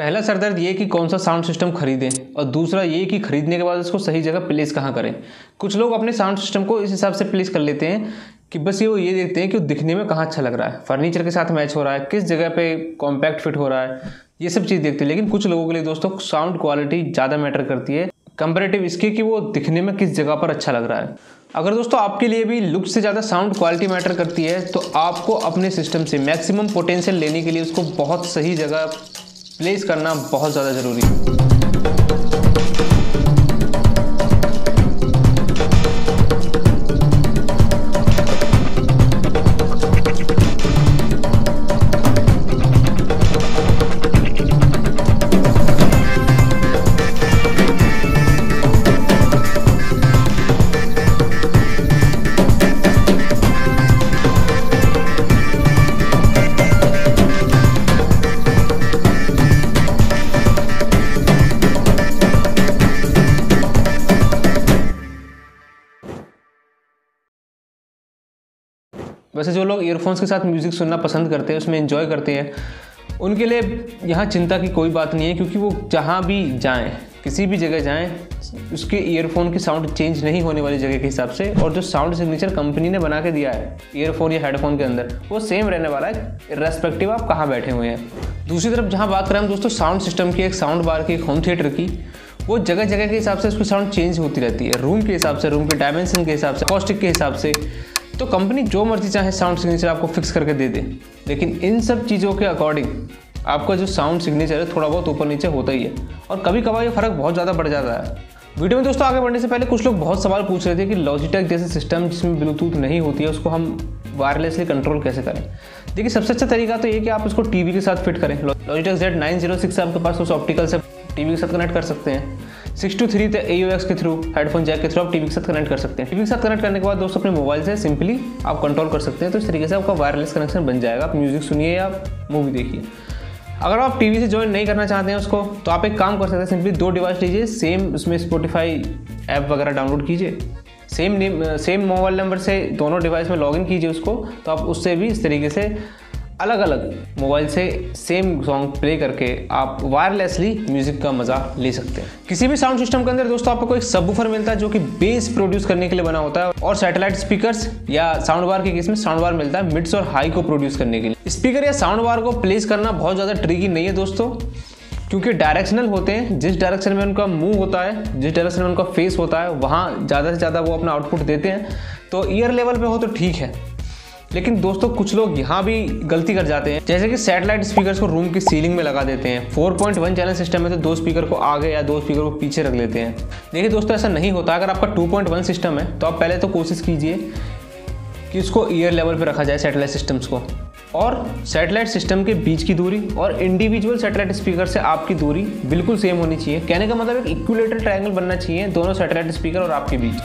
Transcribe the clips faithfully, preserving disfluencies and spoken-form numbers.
पहला सरदर्द ये कि कौन सा साउंड सिस्टम खरीदें और दूसरा ये कि खरीदने के बाद उसको सही जगह प्लेस कहाँ करें। कुछ लोग अपने साउंड सिस्टम को इस हिसाब से प्लेस कर लेते हैं कि बस ये वो ये देखते हैं कि वो दिखने में कहाँ अच्छा लग रहा है, फर्नीचर के साथ मैच हो रहा है, किस जगह पे कॉम्पैक्ट फिट हो रहा है, ये सब चीज़ देखते हैं। लेकिन कुछ लोगों के लिए दोस्तों साउंड क्वालिटी ज़्यादा मैटर करती है कंपैरेटिव इसके कि वो दिखने में किस जगह पर अच्छा लग रहा है। अगर दोस्तों आपके लिए भी लुक से ज़्यादा साउंड क्वालिटी मैटर करती है तो आपको अपने सिस्टम से मैक्सिमम पोटेंशियल लेने के लिए उसको बहुत सही जगह प्लेस करना बहुत ज़्यादा ज़रूरी है। वैसे जो लोग ईयरफोन्स के साथ म्यूज़िक सुनना पसंद करते हैं, उसमें एंजॉय करते हैं, उनके लिए यहाँ चिंता की कोई बात नहीं है, क्योंकि वो जहाँ भी जाएं, किसी भी जगह जाएं, उसके ईयरफोन की साउंड चेंज नहीं होने वाली जगह के हिसाब से, और जो साउंड सिग्नेचर कंपनी ने बना के दिया है ईयरफोन या हेडफोन के अंदर वो सेम रहने वाला है, रेस्पेक्टिव आप कहाँ बैठे हुए हैं। दूसरी तरफ जहाँ बात करें हम दोस्तों साउंड सिस्टम की, एक साउंड बार की, एक होम थिएटर की, वो जगह जगह के हिसाब से उसकी साउंड चेंज होती रहती है, रूम के हिसाब से, रूम के डायमेंशन के हिसाब से, अकॉस्टिक के हिसाब से। तो कंपनी जो मर्जी चाहे साउंड सिग्नेचर आपको फिक्स करके दे दे, लेकिन इन सब चीज़ों के अकॉर्डिंग आपका जो साउंड सिग्नेचर है थोड़ा बहुत ऊपर नीचे होता ही है, और कभी कभार ये फ़र्क बहुत ज़्यादा बढ़ जाता है। वीडियो में दोस्तों आगे बढ़ने से पहले कुछ लोग बहुत सवाल पूछ रहे थे कि लॉजिटेक जैसे सिस्टम जिसमें ब्लूटूथ नहीं होती है उसको हम वायरलेसली कंट्रोल कैसे करें। देखिए सबसे अच्छा तरीका तो ये कि आप उसको टीवी के साथ फिट करें। Logitech Z nine zero six आपके पास उस ऑप्टिकल से टीवी के साथ कनेक्ट कर सकते हैं। Six two three A U X के थ्रू, हेडफोन जैक के थ्रू आप टीवी के साथ कनेक्ट कर सकते हैं। टीवी के साथ कनेक्ट करने के बाद दोस्तों अपने मोबाइल से सिंपली आप कंट्रोल कर सकते हैं। तो इस तरीके से आपका वायरलेस कनेक्शन बन जाएगा। आप म्यूजिक सुनिए या मूवी देखिए। अगर आप टीवी से ज्वाइन नहीं करना चाहते हैं उसको, तो आप एक काम कर सकते हैं, सिंपली दो डिवाइस लीजिए, सेम उसमें स्पॉटिफाई ऐप वगैरह डाउनलोड कीजिए, same name same mobile number से दोनों डिवाइस में लॉगिन कीजिए उसको, तो आप उससे भी इस तरीके से अलग अलग मोबाइल से सेम सॉन्ग प्ले करके आप वायरलेसली म्यूजिक का मजा ले सकते हैं। किसी भी साउंड सिस्टम के अंदर दोस्तों आपको एक सबवूफर मिलता है जो कि बेस प्रोड्यूस करने के लिए बना होता है, और सैटेलाइट स्पीकर्स या साउंड बार के केस में साउंड बार मिलता है मिड्स और हाई को प्रोड्यूस करने के लिए। स्पीकर या साउंड बार को प्लेस करना बहुत ज़्यादा ट्रिकी नहीं है दोस्तों, क्योंकि डायरेक्शनल होते हैं। जिस डायरेक्शन में उनका मुंह होता है, जिस डायरेक्शन में उनका फेस होता है, वहाँ ज़्यादा से ज़्यादा वो अपना आउटपुट देते हैं। तो ईयर लेवल पे हो तो ठीक है, लेकिन दोस्तों कुछ लोग यहाँ भी गलती कर जाते हैं, जैसे कि सैटेलाइट स्पीकर्स को रूम की सीलिंग में लगा देते हैं। Four point one channel system में तो दो स्पीकर को आगे या दो स्पीकर को पीछे रख लेते हैं। देखिए दोस्तों ऐसा नहीं होता। अगर आपका टू पॉइंट वन सिस्टम है तो आप पहले तो कोशिश कीजिए कि उसको ईयर लेवल पर रखा जाए सैटेलाइट सिस्टम्स को, और सैटेलाइट सिस्टम के बीच की दूरी और इंडिविजुअल सैटेलाइट स्पीकर से आपकी दूरी बिल्कुल सेम होनी चाहिए। कहने का मतलब एक इक्विलेटरल ट्रायंगल बनना चाहिए दोनों सैटेलाइट स्पीकर और आपके बीच।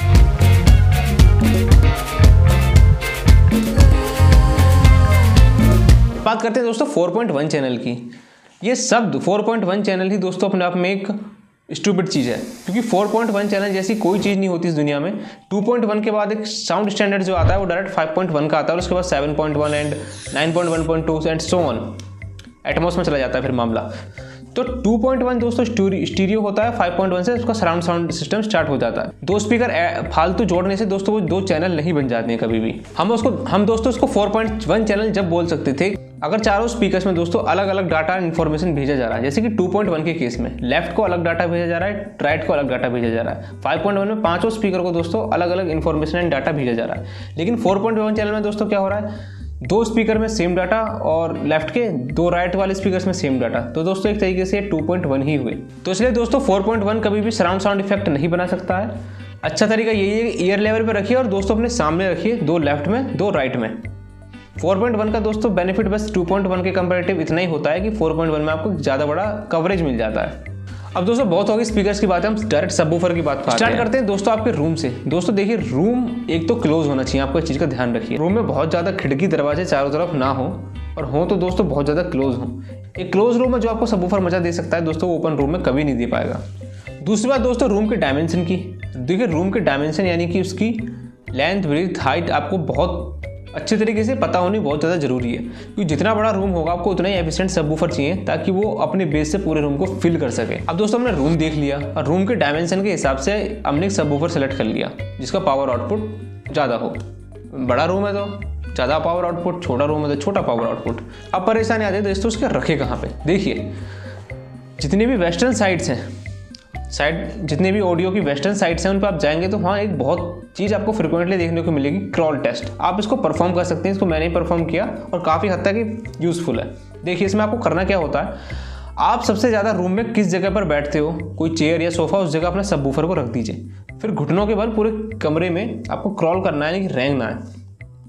बात करते हैं दोस्तों फोर पॉइंट वन चैनल की। ये शब्द फोर पॉइंट वन चैनल ही दोस्तों अपने आप में एक स्टूपिड चीज़ है, क्योंकि फोर पॉइंट वन चैनल जैसी कोई चीज़ नहीं होती इस दुनिया में। टू पॉइंट वन के बाद एक साउंड स्टैंडर्ड जो आता है वो डायरेक्ट फाइव पॉइंट वन का आता है, और उसके बाद seven point one and nine point one point two and so on Atmos में चला जाता है फिर मामला। तो टू पॉइंट वन दोस्तों स्टीरियो होता है, फाइव पॉइंट वन से उसका सराउंड साउंड सिस्टम स्टार्ट हो जाता है। दो स्पीकर फालतू जोड़ने से दोस्तों वो दो चैनल नहीं बन जाते हैं कभी भी। हम उसको हम दोस्तों उसको फोर पॉइंट वन चैनल जब बोल सकते थे अगर चारों स्पीकर्स में दोस्तों अलग अलग डाटा इन्फॉर्मेशन भेजा जा रहा है। जैसे कि टू पॉइंट वन के केस में लेफ्ट को अलग डाटा भेजा जा रहा है, राइट को अलग डाटा भेजा जा रहा है। फाइव पॉइंट वन में पांचों स्पीकर को दोस्तों अलग अलग इन्फॉर्मेशन एंड डाटा भेजा जा रहा है। लेकिन फोर पॉइंट वन चैनल में दोस्तों क्या हो रहा है, दो स्पीकर में सेम डाटा और लेफ्ट के दो राइट वाले स्पीकर्स में सेम डाटा। तो दोस्तों एक तरीके से टू पॉइंट वन ही हुए। तो इसलिए दोस्तों फोर पॉइंट वन कभी भी सराउंड साउंड इफेक्ट नहीं बना सकता है। अच्छा तरीका यही है कि ईयर लेवल पे रखिए और दोस्तों अपने सामने रखिए, दो लेफ्ट में दो राइट में। फोर पॉइंट वन का दोस्तों बेनिफिट बस टू पॉइंट वन के कंपैरेटिव इतना ही होता है कि फोर पॉइंट वन में आपको ज़्यादा बड़ा कवरेज मिल जाता है। अब दोस्तों बहुत होगी स्पीकर्स की बात है, हम डायरेक्ट सबवूफर की बात स्टार्ट करते हैं दोस्तों आपके रूम से। दोस्तों देखिए रूम एक तो क्लोज होना चाहिए, आपको इस चीज़ का ध्यान रखिए। रूम में बहुत ज़्यादा खिड़की दरवाजे चारों तरफ ना हो, और हो तो दोस्तों बहुत ज़्यादा क्लोज हो। एक क्लोज रूम में जो आपको सबवूफर मजा दे सकता है दोस्तों वो ओपन रूम में कभी नहीं दे पाएगा। दूसरी बात दोस्तों रूम के डायमेंशन की। देखिए रूम के डायमेंशन यानी कि उसकी लेंथ, ब्रेथ, हाइट आपको बहुत अच्छे तरीके से पता होनी बहुत ज़्यादा ज़रूरी है, क्योंकि जितना बड़ा रूम होगा आपको उतना ही एफिशिएंट सबवूफर चाहिए ताकि वो अपने बेस से पूरे रूम को फिल कर सके। अब दोस्तों हमने रूम देख लिया और रूम के डायमेंशन के हिसाब से हमने एक सबवूफर सेलेक्ट कर लिया जिसका पावर आउटपुट ज़्यादा हो। बड़ा रूम है तो ज़्यादा पावर आउटपुट, छोटा रूम है तो छोटा पावर आउटपुट। अब परेशानी आती है दोस्तों उसके रखे कहाँ पे। देखिए जितने भी वेस्टर्न साइट्स हैं, साइड जितने भी ऑडियो की वेस्टर्न साइट्स हैं उन पर आप जाएंगे तो वहाँ एक बहुत चीज़ आपको फ्रिक्वेंटली देखने को मिलेगी, क्रॉल टेस्ट। आप इसको परफॉर्म कर सकते हैं, इसको मैंने ही परफॉर्म किया और काफ़ी हद तक यूज़फुल है। देखिए इसमें आपको करना क्या होता है, आप सबसे ज़्यादा रूम में किस जगह पर बैठते हो, कोई चेयर या सोफा, उस जगह अपने सबवूफर को रख दीजिए। फिर घुटनों के बल पूरे कमरे में आपको क्रॉल करना है, लेकिन रेंगना है।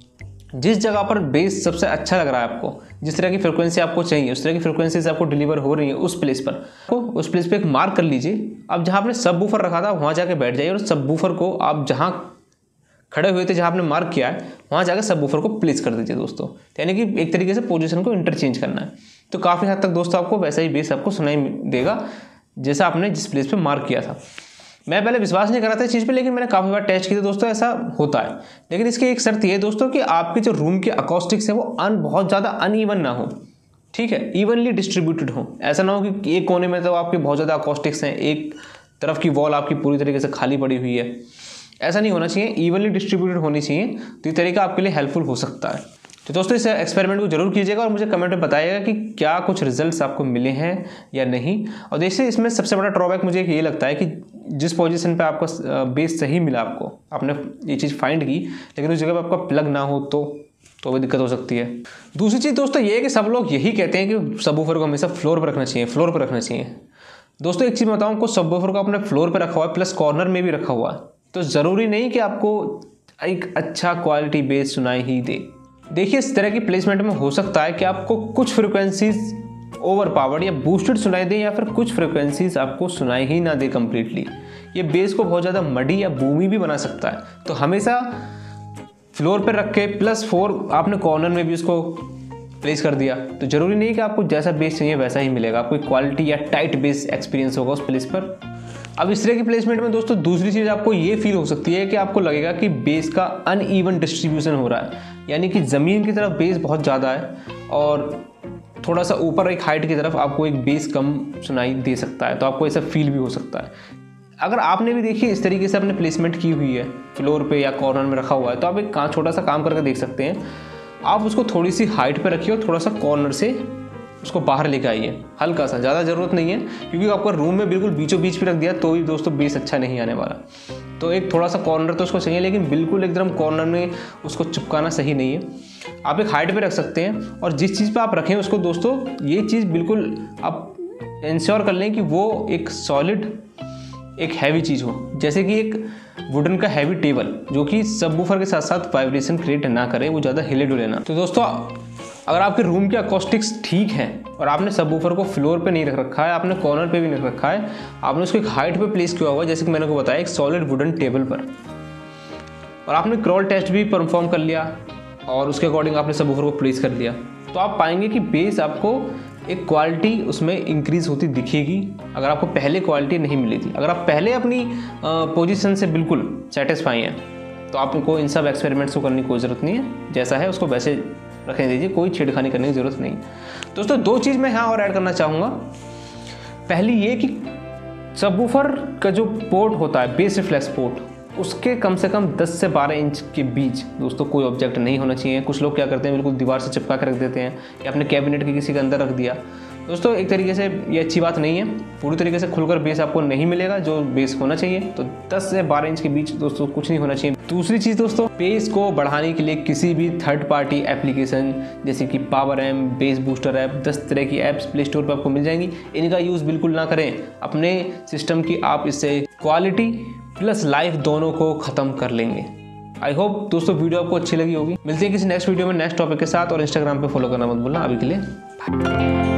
जिस जगह पर बेस सबसे अच्छा लग रहा है आपको, जिस तरह की फ्रिक्वेंसी आपको चाहिए, उस तरह की फ्रिक्वेंसी से आपको डिलीवर हो रही है, उस प्लेस पर आपको उस प्लेस पे एक मार्क कर लीजिए। अब जहाँ आपने सबवूफर रखा था वहाँ जाके बैठ जाइए और सबवूफर को आप जहाँ खड़े हुए थे, जहाँ आपने मार्क किया है, वहाँ जाकर सबवूफर को प्लेस कर दीजिए दोस्तों। यानी कि एक तरीके से पोजीशन को इंटरचेंज करना है, तो काफ़ी हद तक दोस्तों आपको वैसा ही बेस आपको सुनाई देगा जैसा आपने जिस प्लेस पे मार्क किया था। मैं पहले विश्वास नहीं कर रहा था इस चीज़ पे, लेकिन मैंने काफ़ी बार टेस्ट किया दोस्तों, ऐसा होता है। लेकिन इसकी एक शर्त ये है दोस्तों कि आपके जो रूम के अकॉस्टिक्स हैं वो अन बहुत ज़्यादा अनइवन ना हो, ठीक है, इवनली डिस्ट्रीब्यूटेड हो। ऐसा ना हो कि एक कोने में तो आपके बहुत ज़्यादा अकॉस्टिक्स हैं, एक तरफ की वॉल आपकी पूरी तरीके से खाली पड़ी हुई है, ऐसा नहीं होना चाहिए, इवनली डिस्ट्रीब्यूटेड होनी चाहिए। तो ये तरीका आपके लिए हेल्पफुल हो सकता है। तो दोस्तों इस एक्सपेरिमेंट को जरूर कीजिएगा और मुझे कमेंट में बताइएगा कि क्या कुछ रिजल्ट्स आपको मिले हैं या नहीं। और देखिए इसमें सबसे बड़ा ड्रॉबैक मुझे ये लगता है कि जिस पोजीशन पे आपका बेस सही मिला, आपको आपने ये चीज़ फाइंड की, लेकिन उस जगह पर आपका प्लग ना हो तो तो भी दिक्कत हो सकती है। दूसरी चीज़ दोस्तों ये है कि सब लोग यही कहते हैं कि सबवूफर को हमेशा फ्लोर पर रखना चाहिए, फ्लोर पर रखना चाहिए। दोस्तों एक चीज़ बताऊँ, आपको सबवूफर को अपने फ्लोर पर रखा हुआ है प्लस कॉर्नर में भी रखा हुआ है, तो ज़रूरी नहीं कि आपको एक अच्छा क्वालिटी बेस सुनाई ही दे। देखिए इस तरह की प्लेसमेंट में हो सकता है कि आपको कुछ फ्रिक्वेंसीज ओवर पावर्ड या बूस्टेड सुनाई दे, या फिर कुछ फ्रिक्वेंसीज आपको सुनाई ही ना दे कम्प्लीटली। ये बेस को बहुत ज़्यादा मडी या बूमी भी बना सकता है। तो हमेशा फ्लोर पर रख के प्लस फोर आपने कॉर्नर में भी उसको प्लेस कर दिया, तो ज़रूरी नहीं कि आपको जैसा बेस चाहिए वैसा ही मिलेगा, आपको क्वालिटी या टाइट बेस एक्सपीरियंस होगा उस प्लेस पर। अब इस तरह की प्लेसमेंट में दोस्तों दूसरी चीज़ आपको ये फील हो सकती है कि आपको लगेगा कि बेस का अनइवन डिस्ट्रीब्यूशन हो रहा है, यानी कि ज़मीन की तरफ बेस बहुत ज़्यादा है और थोड़ा सा ऊपर एक हाइट की तरफ आपको एक बेस कम सुनाई दे सकता है, तो आपको ऐसा फील भी हो सकता है। अगर आपने भी देखिए इस तरीके से अपने प्लेसमेंट की हुई है, फ्लोर पे या कॉर्नर में रखा हुआ है, तो आप एक छोटा सा काम करके देख सकते हैं। आप उसको थोड़ी सी हाइट पे रखिए और थोड़ा सा कॉर्नर से उसको बाहर लेके आइए, हल्का सा, ज़्यादा ज़रूरत नहीं है, क्योंकि आपका रूम में बिल्कुल बीचों बीच पे रख दिया तो भी दोस्तों बेस अच्छा नहीं आने वाला। तो एक थोड़ा सा कॉर्नर तो उसको चाहिए, लेकिन बिल्कुल एकदम कॉर्नर में उसको चिपकाना सही नहीं है। आप एक हाइट पे रख सकते हैं और जिस चीज़ पे आप रखें उसको दोस्तों, ये चीज़ बिल्कुल आप इंश्योर कर लें कि वो एक सॉलिड, एक हैवी चीज़ हो, जैसे कि एक वुडन का हैवी टेबल जो कि सबवूफर के साथ साथ वाइब्रेशन क्रिएट ना करे, वो ज़्यादा हिले डुले ना। तो दोस्तों अगर आपके रूम के अकॉस्टिक्स ठीक हैं और आपने सबवूफर को फ्लोर पे नहीं रख रखा है, आपने कॉर्नर पे भी नहीं रख रखा है, आपने उसको एक हाइट पे प्लेस किया हुआ है, जैसे कि मैंने को बताया एक सॉलिड वुडन टेबल पर, और आपने क्रॉल टेस्ट भी परफॉर्म कर लिया और उसके अकॉर्डिंग आपने सबवूफर को प्लेस कर लिया, तो आप पाएंगे कि बेस आपको एक क्वालिटी उसमें इंक्रीज होती दिखेगी, अगर आपको पहले क्वालिटी नहीं मिली थी। अगर आप पहले अपनी पोजीशन से बिल्कुल सेटिस्फाई हैं तो आपको इन सब एक्सपेरिमेंट्स को करने की कोई ज़रूरत नहीं है, जैसा है उसको वैसे रखने दीजिए, कोई छेड़खानी करने की ज़रूरत नहीं। दोस्तों दो चीज़ मैं यहाँ और ऐड करना चाहूँगा। पहली ये कि सबवूफर का जो पोर्ट होता है, बेस रिफ्लेक्स पोर्ट, उसके कम से कम दस से बारह इंच के बीच दोस्तों कोई ऑब्जेक्ट नहीं होना चाहिए। कुछ लोग क्या करते हैं, बिल्कुल दीवार से चिपका कर रख देते हैं या अपने कैबिनेट के किसी के अंदर रख दिया। दोस्तों एक तरीके से ये अच्छी बात नहीं है, पूरी तरीके से खुलकर बेस आपको नहीं मिलेगा जो बेस होना चाहिए। तो दस से बारह इंच के बीच दोस्तों कुछ नहीं होना चाहिए। दूसरी चीज़ दोस्तों, बेस को बढ़ाने के लिए किसी भी थर्ड पार्टी एप्लीकेशन जैसे कि Poweramp, bass booster app, दस तरह की ऐप्स प्ले स्टोर पर आपको मिल जाएंगी, इनका यूज़ बिल्कुल ना करें। अपने सिस्टम की आप इससे क्वालिटी प्लस लाइफ दोनों को ख़त्म कर लेंगे। आई होप दोस्तों वीडियो आपको अच्छी लगी होगी। मिलते हैं किसी नेक्स्ट वीडियो में नेक्स्ट टॉपिक के साथ, और इंस्टाग्राम पे फॉलो करना मत भूलना। अभी के लिए बाय।